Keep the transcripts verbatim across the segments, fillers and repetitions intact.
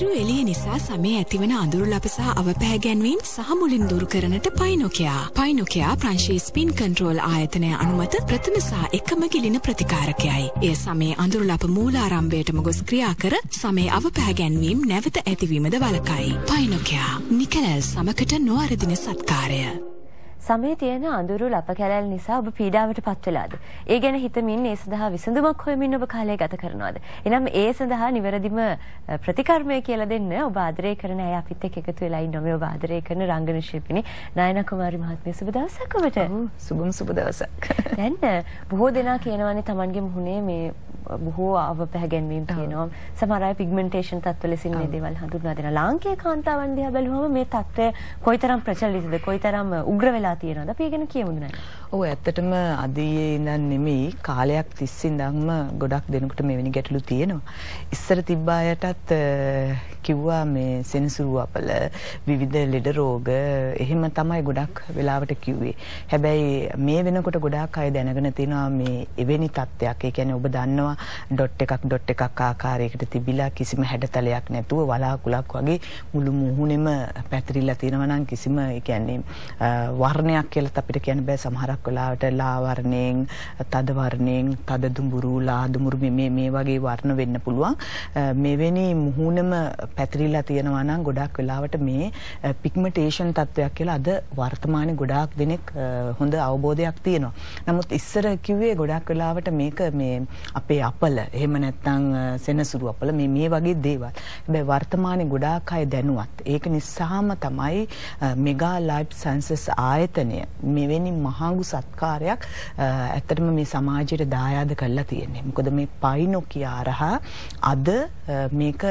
අඳුරු එළිය නිසා සමේ ඇතිවන අඳුරු ලප සහ අවපැහැගැන්වීම් සහ මුලින් දුරු කරනට Pynocare. Pynocare ප්‍රංශීය ස්පින් කන්ට්‍රෝල් ආයතනය අනුමත ප්‍රථම සහ එකම ගිලින ප්‍රතිකාරකයයි. එය සමේ අඳුරු ලප මූලාරම්භයටම ගොස් ක්‍රියා කර සමේ අවපැහැගැන්වීම් නැවත ඇතිවීමද වළකයි. Pynocare නිකලල් සමකට නොඅරදින සත්කාරය. සමේ තියෙන අඳුරු ලප කැලැල් නිසා ඔබ පීඩාවට පත් වෙලාද? ඒ ගැන හිතමින් ඒ සඳහා විසඳුමක් හොයමින් ඔබ කාලය ගත කරනවාද? එනම් ඒ සඳහා නිවැරදිම ප්‍රතිකර්මය කියලා දෙන්න ඔබ ආදරය කරන අය අපිත් එක්ක එකතු වෙලා ඉන්නවා. මේ ඔබ ආදරය කරන රංගන ශිල්පිනී නයනා කුමාරි මහත්මිය සුබ දවසක් ඔබට. සුබම සුබ දවසක්. දැන් බොහෝ දෙනා කියනවානේ Tamanගේ මුහුණේ මේ බොහෝ අවපැහැගැන්වීම් තියෙනවා. සමහර අය පිග්මන්ටේෂන් තත්ත්ව ලෙසින් මේ දේවල් හඳුන්වා දෙනවා. ලාංකේය කාන්තාවන් දිහා බැලුවම මේ තත්ත්වය කොයිතරම් ප්‍රචලිතද? කොයිතරම් උග්‍ර වෙලා තියෙනවද? අපි ඒ ගැන කියමුද නේද? ඔව් ඇත්තටම අදීයේ ඉඳන් නෙමෙයි කාලයක් තිස්සේ ඉඳන්ම ගොඩක් දෙනෙකුට මෙවැනි ගැටලු තියෙනවා. ඉස්සර තිබ්බ අයටත් කිව්වා මේ සෙනසුරු අපල විවිධ ලෙඩ රෝග එහෙම තමයි ගොඩක් වෙලාවට කිව්වේ. හැබැයි මේ වෙනකොට ගොඩාක් අය දැනගෙන තියෙනවා මේ එවැනි තත්ත්වයක්. ඒ කියන්නේ ඔබ දන්නවා ඩොට් එකක් ඩොට් එකක් ආකාරයකට තිබිලා කිසිම හැඩතලයක් නැතුව වලාකුලක් වගේ මුළු මුහුණෙම පැතිරිලා තියෙනවා නම් කිසිම ඒ කියන්නේ වර්ණයක් කියලා අපිට කියන්න බෑ. සමහරක් වෙලාවට ලා වර්ණයෙන්, තද වර්ණයෙන්, තද දුඹුරු, ලා දුඹුරු මේ මේ වගේ වර්ණ වෙන්න පුළුවන්. මෙවැනි මුහුණෙම පැතිරිලා තියෙනවා නම් ගොඩක් වෙලාවට මේ පිග්මන්ටේෂන් තත්ත්වයක් කියලා අද වර්තමානයේ ගොඩාක් දෙනෙක් හොඳ අවබෝධයක් තියෙනවා. නමුත් ඉස්සර කිව්වේ ගොඩක් වෙලාවට මේක මේ අපේ අපල එහෙම නැත්නම් සෙනසුරු අපල මේ මේ වගේ දේවල්. හැබැයි වර්තමානයේ ගොඩාක් අය දැනුවත්. ඒක නිසාම තමයි මෙගා ලයිෆ් සයන්සස් ආයතනය මෙවැනි මහඟු සත්කාරයක් ඇත්තටම මේ සමාජයට දායාද කරලා තියෙන්නේ. මොකද මේ Pynocare හරහා අද මේක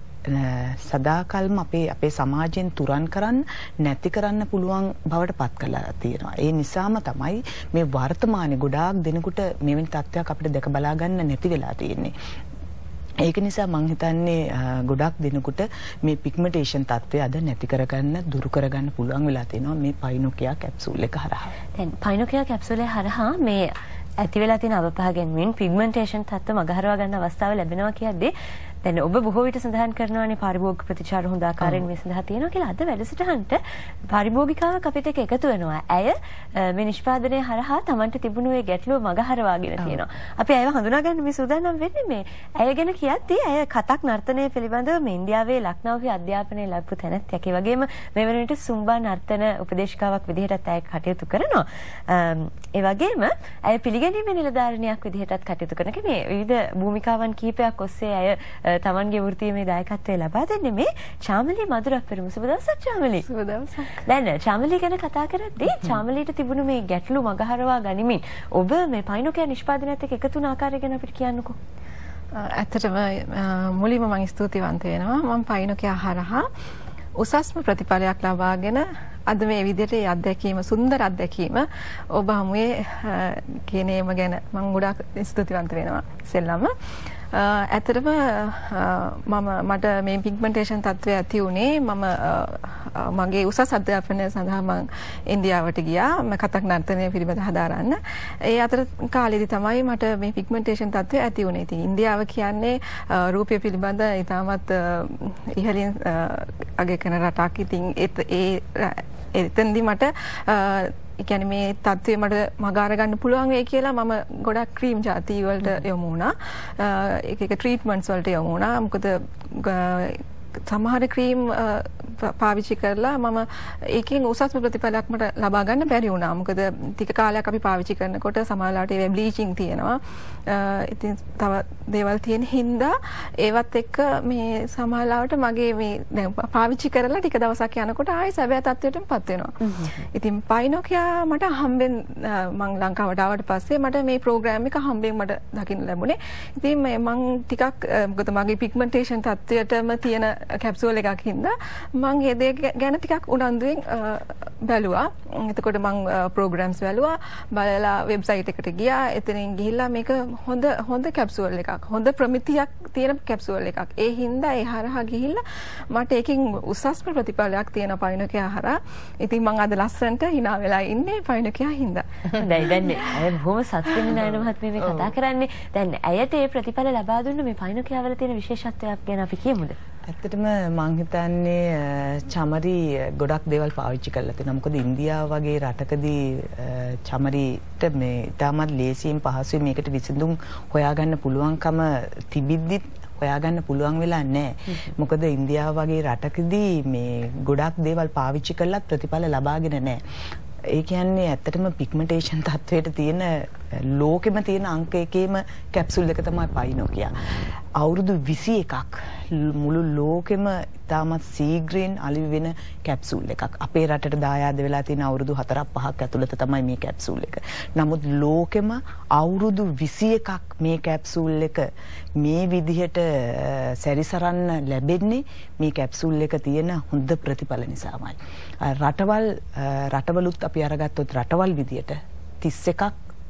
සදාකල්ම අපේ අපේ සමාජයෙන් තුරන් කරන්න නැති කරන්න පුළුවන් බවට පත් කරලා තියෙනවා. ඒ නිසාම තමයි මේ වර්තමානයේ ගොඩාක් දෙනෙකුට මෙවැනි තත්ත්වයක් අපිට දැක බලා ගන්න නැති වෙලා තියෙන්නේ. ඒක නිසා මම හිතන්නේ ගොඩක් දෙනෙකුට මේ පිග්මන්ටේෂන් තත්ත්වය අද නැති කරගන්න දුරු කරගන්න පුළුවන් වෙලා තියෙනවා මේ Pynocare කැප්සූල් එක හරහා. දැන් Pynocare කැප්සූලය හරහා මේ ඇති වෙලා තියෙන අවපහගෙන්මින් පිග්මන්ටේෂන් තත්ත්ව මගහරවා ගන්න අවස්ථාව ලැබෙනවා කියද්දී දැන් ඔබ බොහෝ විට සඳහන් කරනවානේ පාරිභෝගික ප්‍රතිචාර හොඳ ආකාරයෙන් මේ සඳහා තියෙනවා කියලා. අද වැඩසටහනට පාරිභෝගිකාවක් අපිට එක්ක එකතු වෙනවා. ඇය මේ නිෂ්පාදනය හරහා Tamanට තිබුණු ඒ ගැටලුව මගහරවාගෙන තියෙනවා. අපි ඇයව හඳුනා ගන්න මේ සූදානම් වෙන්නේ මේ ඇය ගැන කියද්දී ඇය කතක් නර්තනය පිළිබඳව මේ ඉන්දියාවේ ලක්නෝහි අධ්‍යාපනය ලැබපු තැනැත්තියක්. ඒ වගේම මේ වෙන විට සුම්බා නර්තන උපදේශිකාවක් විදිහටත් ඇය කටයුතු කරනවා. ඒ වගේම ඇය පිළිගැනීමේ නිලධාරිනියක් විදිහටත් කටයුතු කරන කෙනෙක්. මේ විවිධ භූමිකාවන් කිහිපයක් ඔස්සේ ඇය තමන්ගේ වෘත්තීය දායකත්වය ලබා දෙන්නේ මේ චාමලී මధుරක් පෙරමු. සුබ දවසක් චාමලී. සුබ දවසක්. දැන් චාමලී ගැන කතා කරද්දී චාමලීට තිබුණු මේ ගැටලු මගහරවා ගනිමින් ඔබ මේ Pynocare නිෂ්පාදනයත් එක්ක එකතු වුණ ආකාරය ගැන අපිට කියන්නකෝ. ඇත්තටම මුලින්ම මම ස්තුතිවන්ත වෙනවා. මම Pynocare හරහා උසස්ම ප්‍රතිඵලයක් ලබාගෙන අද මේ විදිහට මේ අත්දැකීම සුන්දර අත්දැකීම ඔබ හමුවේ කියනේම ගැන මම ගොඩාක් ස්තුතිවන්ත වෙනවා ඉස්සෙල්ලාම. ඇත්තටම මම මට මේ පිග්මන්ටේෂන් තත්ත්වය ඇති වුණේ මම මගේ උසස් අධ්‍යාපනය සඳහා මම ඉන්දියාවට ගියා මම කතක් නර්තනය පිළිබඳව හදාරන්න. ඒ අතර කාලෙදි තමයි මට මේ පිග්මන්ටේෂන් තත්ත්වය ඇති වුණේ. ඉතින් ඉන්දියාව කියන්නේ රූපය පිළිබඳ ඉතාමත් ඉහළින් අගය කරන රටක්. ඉතින් ඒ එතෙන්දී මට ඒ කියන්නේ මේ තත්ත්වය මට මගාර ගන්න පුළුවන් වෙයි කියලා මම ගොඩක් ක්‍රීම් ಜಾති වලට යොමු වුණා. එක එක ට්‍රීට්මන්ට්ස් වලට යොමු වුණා. මොකද සමහර ක්‍රීම් පාවිච්චි කරලා මම ඒකෙන් උසස්ම ප්‍රතිඵලයක් මට ලබා ගන්න බැරි වුණා. මොකද ටික කාලයක් අපි පාවිච්චි කරනකොට සමහරවිට ඒවා බ්ලීචින් තියෙනවා. ඉතින් තව දේවල් තියෙන හින්දා ඒවත් එක්ක මේ සමහරවිට මගේ මේ දැන් පාවිච්චි කරලා ටික දවසක් යනකොට ආයෙ සැබෑ තත්ත්වයටමපත් වෙනවා. ඉතින් Pynocare මට හම්බෙන් මම ලංකාවට ආවට පස්සේ මට මේ ප්‍රෝග්‍රෑම් එක හම්බෙන් මට දකින්න ලැබුණේ. ඉතින් මම ටිකක් මොකද මගේ පිග්මන්ටේෂන් තත්ත්වයටම තියෙන කැප්සූල් එකක් හින්දා මම ඒ දේ ගැන ටිකක් උනන්දුවෙන් බැලුවා. එතකොට මම ප්‍රෝග්‍රෑම්ස් බැලුවා. බලලා වෙබ්සයිට් එකට ගියා. එතනින් ගිහිල්ලා මේක හොඳ හොඳ කැප්සූල් එකක්. හොඳ ප්‍රමිතියක් තියෙන කැප්සූල් එකක්. ඒ හින්දා ඒ හරහා ගිහිල්ලා මට ඒකෙන් උසස්ම ප්‍රතිඵලයක් තියෙන Pynocare හරහා. ඉතින් මම අද ලස්සනට hina වෙලා ඉන්නේ Pynocare හින්දා. දැන් දැන් අය බොහොම සතුටින් නයන මහත්මිය මේ කතා කරන්නේ. දැන් ඇයට මේ ප්‍රතිඵල ලබා දුන්න මේ Pynocare වල තියෙන විශේෂත්වයක් ගැන අපි කියමුද? ඇත්තටම මං හිතන්නේ චමරි ගොඩක් දේවල් පාවිච්චි කරලා තියෙනවා. මොකද ඉන්දියාව වගේ රටකදී චමරිට මේ ඉතාමත් ලේසියෙන් පහසුවෙන් මේකට විසඳුම් හොයාගන්න පුළුවන්කම තිබිද්දිත් හොයාගන්න පුළුවන් වෙලා නැහැ. මොකද ඉන්දියාව වගේ රටකදී මේ ගොඩක් දේවල් පාවිච්චි කළත් ප්‍රතිඵල ලබාගෙන නැහැ. ඒ කියන්නේ ඇත්තටම පිග්මන්ටේෂන් තත්වයට තියෙන ලෝකෙම තියෙන අංක එකේම කැප්සූල් එක තමයි පයිනෝකියා. අවුරුදු විසි එකක් මුළු ලෝකෙම ඉතාමත් සීග්‍රයෙන් අලි වෙන කැප්සූල් එකක්. අපේ රටට දායාද වෙලා තියෙන අවුරුදු හතරක් පහක් ඇතුළත තමයි මේ කැප්සූල් එක. නමුත් ලෝකෙම අවුරුදු විසි එකක් මේ කැප්සූල් එක මේ විදිහට සැරිසරන්න ලැබෙන්නේ මේ කැප්සූල් එක තියෙන හොඳ ප්‍රතිඵල නිසාමයි. රටවල් රටවලුත් අපි අරගත්තොත් රටවල් විදියට තිස් එකක්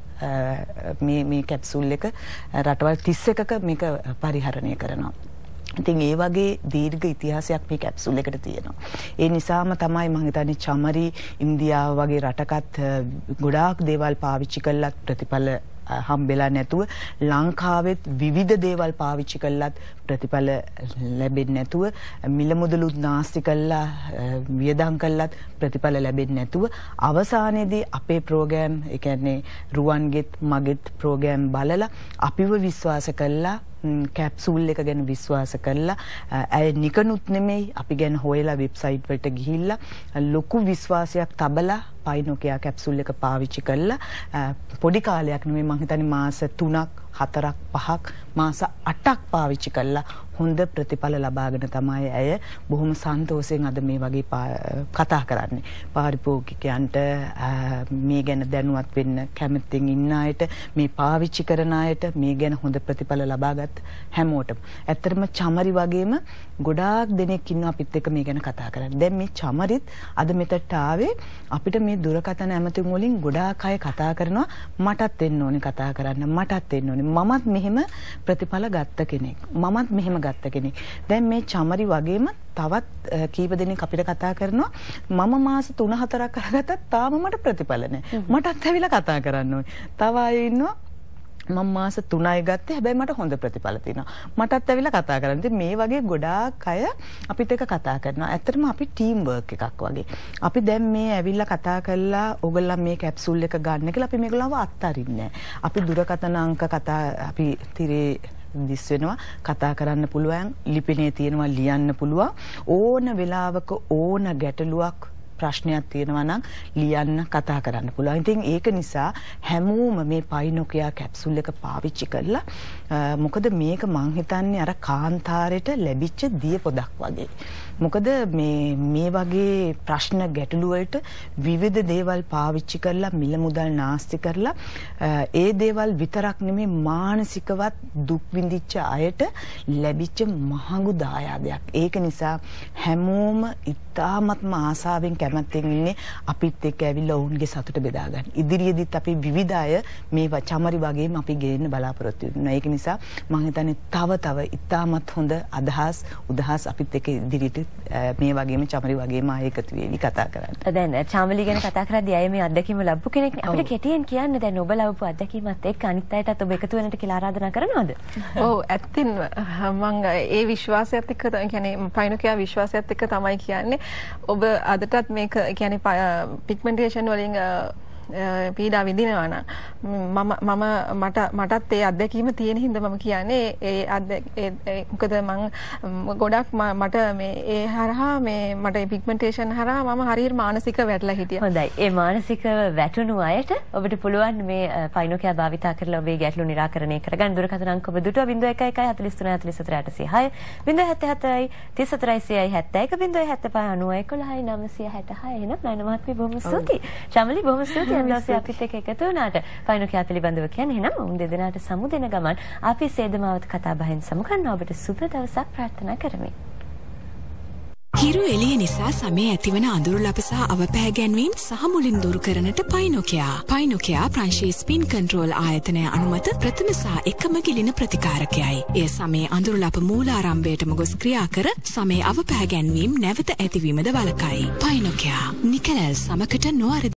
මේ මේ කැප්සූල් එක රටවල් තිස් එකක මේක පරිහරණය කරනවා. ඉතින් ඒ වගේ දීර්ඝ ඉතිහාසයක් මේ කැප්සූල් එකට තියෙනවා. ඒ නිසාම තමයි මම හිතන්නේ චමරි ඉන්දියාව වගේ රටකත් ගොඩාක් දේවල් පාවිච්චි කළත් ප්‍රතිඵල හම්බෙලා නැතුව ලංකාවෙත් විවිධ දේවල් පාවිච්චි කළත් ප්‍රතිඵල ලැබෙන්නේ නැතුව මිල මුදලුත් නාස්ති කළා වියදම් කළත් ප්‍රතිඵල ලැබෙන්නේ නැතුව අවසානයේදී අපේ ප්‍රෝග්‍රෑම් ඒ කියන්නේ රුවන්ගෙත් මගෙත් ප්‍රෝග්‍රෑම් බලලා අපිව විශ්වාස කළා කැප්සූල් එක ගැන විශ්වාස කරලා ඇය නිකනුත් නෙමෙයි අපි ගැන හොයලා වෙබ්සයිට් වලට ගිහිල්ලා ලොකු විශ්වාසයක් තබලා පයිනෝකියා කැප්සූල් එක පාවිච්චි කළා පොඩි කාලයක් නෙමෙයි මම හිතන්නේ මාස තුනක් හතරක් පහක් මාස අටක් පාවිච්චි කළා හොඳ ප්‍රතිඵල ලබාගෙන තමයි ඇය බොහොම සන්තෝෂයෙන් අද මේ වගේ කතා කරන්නේ. පාරිභෝගිකයන්ට මේ ගැන දැනුවත් වෙන්න කැමතින් ඉන්න අයට මේ පාවිච්චි කරන අයට මේ ගැන හොඳ ප්‍රතිඵල ලබාගත් හැමෝටම. ඇත්තටම චමරි වගේම ගොඩාක් දෙනෙක් ඉන්නවා අපිත් එක්ක මේ ගැන කතා කරන්නේ. දැන් මේ චමරිත් අද මෙතට ආවේ අපිට මේ දුරකථන ඇමතුම් වලින් ගොඩාක් අය කතා කරනවා මටත් එන්න ඕනේ කතා කරන්න මටත් එන්න ඕනේ මමත් මෙහෙම ප්‍රතිඵල ගත්ත කෙනෙක්. මමත් මෙහෙම ගත්ත කෙනෙක්. දැන් මේ චමරි වගේම තවත් කීප දෙනෙක් අපිට කතා කරනවා මම මාස තුන හතරක් කරගත්තත් තාම මට ප්‍රතිඵල නැහැ. මටත් ඇවිල්ලා කතා කරන්න ඕනේ. තව අය ඉන්නවා මම මාස තුනයි ගත්තේ හැබැයි මට හොඳ ප්‍රතිඵල තියෙනවා. මටත් ඇවිල්ලා කතා කරන්න. ඉතින් මේ වගේ ගොඩාක් අය අපිත් එක්ක කතා කරනවා. ඇත්තටම අපි ටීම් වර්ක් එකක් වගේ. අපි දැන් මේ ඇවිල්ලා කතා කරලා ඕගොල්ලන් මේ කැප්සූල් එක ගන්න කියලා අපි මේගොල්ලන්ව අත්හරින්නේ නැහැ. අපි දුරකථන අංක කතා අපි තිරේ දිස් වෙනවා කතා කරන්න පුළුවන් ලිපිනේ තියෙනවා ලියන්න පුළුවන් ඕන වෙලාවක ඕන ගැටලුවක් ප්‍රශ්නයක් තියෙනවා නම් ලියන්න කතා කරන්න පුළුවන්. ඉතින් ඒක නිසා හැමෝම මේ පයිනෝකියා කැප්සූල් එක පාවිච්චි කරලා මොකද මේක මං හිතන්නේ අර කාන්තාරයට ලැබිච්ච දිය පොදක් වගේ. මොකද මේ මේ වගේ ප්‍රශ්න ගැටලු වලට විවිධ දේවල් පාවිච්චි කරලා මිල මුදල් නාස්ති කරලා ඒ දේවල් විතරක් නෙමෙයි මානසිකවත් දුක් විඳිච්ච අයට ලැබිච්ච මහඟු දායාදයක්. ඒක නිසා හැමෝම ඉතාමත්ම ආසාවෙන් කැමැත්තෙන් ඉන්නේ අපිත් එක්ක ඇවිල්ලා ඔවුන්ගේ සතුට බෙදා ගන්න. ඉදිරියේදීත් අපි විවිධ අය මේ චමරි වගේම අපි ගේන්න බලාපොරොත්තු වෙනවා. ඒක නිසා මම හිතන්නේ තව තව ඉතාමත් හොඳ අදහස් උදහස් අපිත් එක්ක ඉදිරියට මේ වගේම චමරි වගේම ආයෙ එකතු වෙවි කතා කරන්න. දැන් චාමලි ගැන කතා කරද්දී අය මේ අත්දැකීම ලැබපු කෙනෙක් නේ. අපිට කෙටියෙන් කියන්න දැන් ඔබ ලැබපු අත්දැකීමත් එක්ක අනිත් අයටත් ඔබ එකතු වෙන්නට කියලා ආරාධනා කරනවද? ඔව් ඇත්තින්ම මම ඒ විශ්වාසයත් එක්ක කියන්නේ පයිනෝකියා විශ්වාසයත් එක්ක තමයි කියන්නේ ඔබ අදටත් මේක කියන්නේ පිග්මන්ටේෂන් වලින් පීඩා විඳිනවා නම් මම මම මට මටත් ඒ අත්දැකීම තියෙන හින්දා මම කියන්නේ ඒ මොකද මම ගොඩක් මට මේ ඒ හරහා මේ මට පිග්මන්ටේෂන් හරහා මම හරියට මානසික වැටලා හිටියා. හොඳයි. ඒ මානසික වැටුණු අයට ඔබට පුළුවන් මේ පයිනෝකියා භාවිතා කරලා ඔබේ ගැටලු निराකරණය කරගන්න. දුරකථන අංක ඔබ දුටුවා zero one one one four three four four eight zero six zero seven seven three four three four seven one zero seven five nine one one nine six six six එහෙනම් නයන මහත්මිය බොහොම ස්තුතියි. ශාමලි බොහොම ස්තුතියි. දවසේ අපිත් එක්ක එකතු වුණාට පයිනෝකියා පිළිබඳව කියන්නේ එහෙනම් උන් දෙදෙනාට සමුදෙන ගමන් අපි සේදමාවත කතා බහෙන් සමු කරනවා. ඔබට සුබ දවසක් ප්‍රාර්ථනා කරමි. හිරු එළිය නිසා සමේ ඇතිවන අඳුරු ලප සහ අවපෑගැන්වීම් සහ මුලින් දුරු කරනට පයිනෝකියා. පයිනෝකියා ප්‍රංශීය ස්පින් කන්ට්‍රෝල් ආයතනය අනුමත ප්‍රථම සහ එකම ගිලින ප්‍රතිකාරකයයි. එය සමේ අඳුරු ලප මූලාරම්භයටම ගොස් ක්‍රියා කර සමේ අවපෑගැන්වීම් නැවත ඇතිවීමද වළකයි. පයිනෝකියා නිකලල් සමකට නොවර